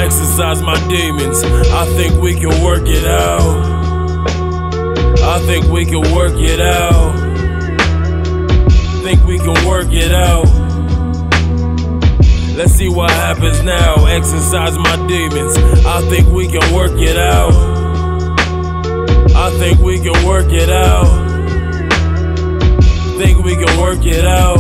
Exorcise my demons. I think we can work it out. I think we can work it out. Think we can work it out. Let's see what happens now. Exorcise my demons. I think we can work it out. I think we can work it out. Think we can work it out.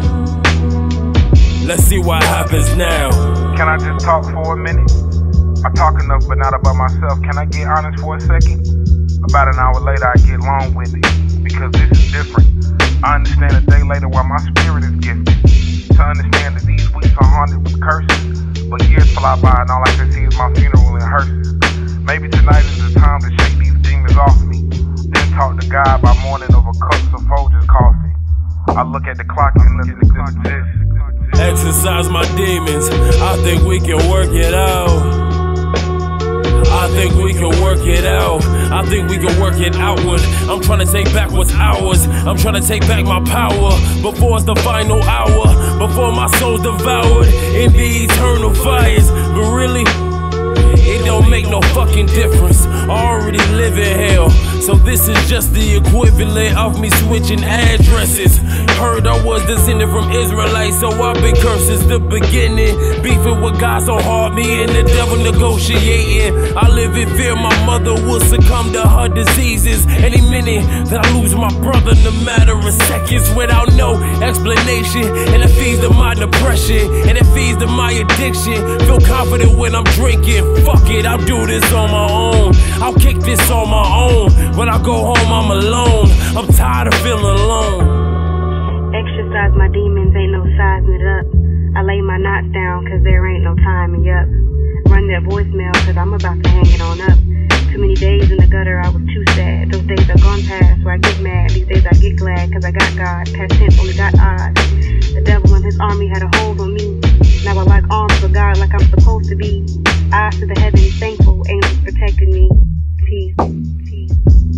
Let's see what happens now. Can I just talk for a minute? I talk enough but not about myself. Can I get honest for a second? About an hour later I get long-winded, because this is different. I understand a day later why my spirit is gifted. To understand that these weeks are haunted with curses, but years fly by and all I can see is my funeral in hearses. Maybe tonight is the time to shake these demons off me, then talk to God by morning over cups of Folgers coffee. I look at the clock and listen to this. Exorcise my demons. I think we can work it out. I think we can work it out. I think we can work it outward. I'm trying to take back what's ours. I'm trying to take back my power before it's the final hour, before my soul's devoured in the eternal fires. But really, it don't make no fucking difference. I already live in hell, so this is just the equivalent of me switching addresses. Heard I was descended from Israelites, so I've been cursed since the beginning. Beefing with God so hard, me and the devil negotiating. I live in fear my mother will succumb to her diseases any minute that I lose my brother in a matter of seconds without no explanation. And it feeds to my depression, and it feeds to my addiction. Feel confident when I'm drinking. Fuck it, I'll do this on my own. I'll kick this on my own. When I go home, I'm alone. I'm tired of feeling alone. Exorcise my demons, ain't no sizing it up. I lay my knots down, cause there ain't no timing up. Run that voicemail, cause I'm about to hang it on up. Too many days in the gutter, I was too sad. Those days are gone past, where I get mad. These days I get glad, cause I got God. Past tense only got odds. The devil and his army had a hold on me. Now I like arms for God like I'm supposed to be. Eyes to the heavens, thankful, angels protecting me. Peace, peace.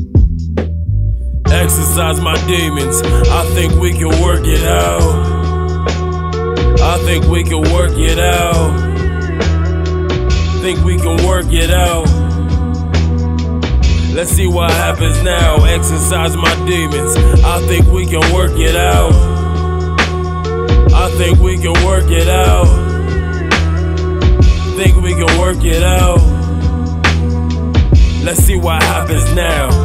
Exorcise my demons. I think we can work it out. I think we can work it out. Think we can work it out. Let's see what happens now. Exorcise my demons. I think we can work it out. I think we can work it out. Think we can work it out. Let's see what happens now.